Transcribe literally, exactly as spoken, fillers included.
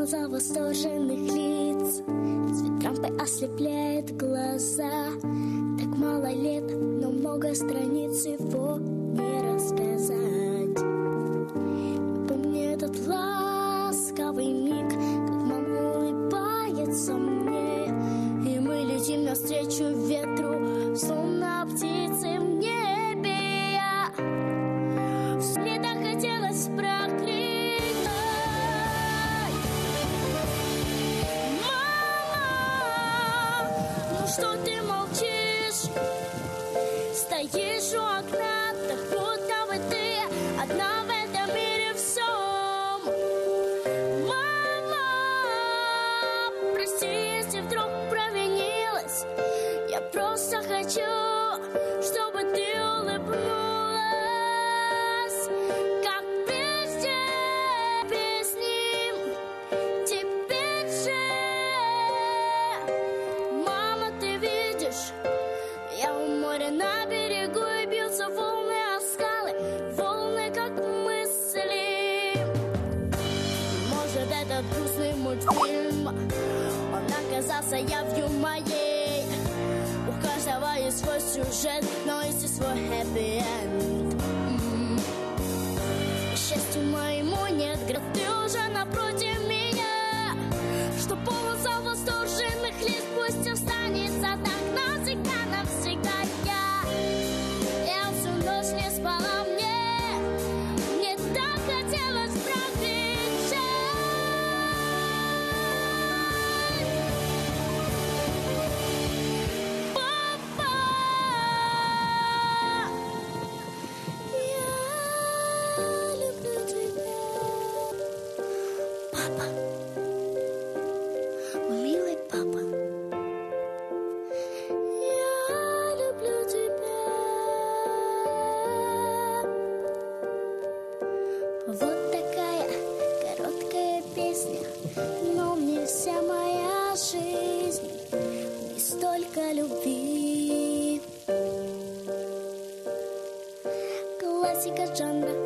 полоса восторженных лиц. Цвет рампы ослепляет глаза. Так мало лет, но много страниц его не рассказать. Помню этот ласковый миг, как мама улыбается мне, и мы летим навстречу ветру, словно птицы в небе. Я вслед хотелось прокричать: мама, ну что ты молчишь? Стоишь у окна, так будто бы ты одна в этом мире всем. Мама, прости, если вдруг провинилась. Я просто хочу, чтобы ты улыбнулась, как прежде, без ним. Теперь же, мама, ты видишь, я у моря на берегу, и бьются волны о скалы, волны как мысли. Может, этот грустный мультфильм, он оказался явью моей. У каждого есть свой сюжет, но есть и свой хэппи-энд. М-м. Счастью моему нет град, ты уже напротив меня. Что полоса восторженных лиц пусть останется так навсегда, навсегда. Я, я всю ночь не спала, мне, мне так хотелось прокричать: папа, я люблю тебя. Папа, мой милый папа, я люблю тебя. Вот такая короткая песня, но мне вся моя жизнь не столько любви. Классика жанра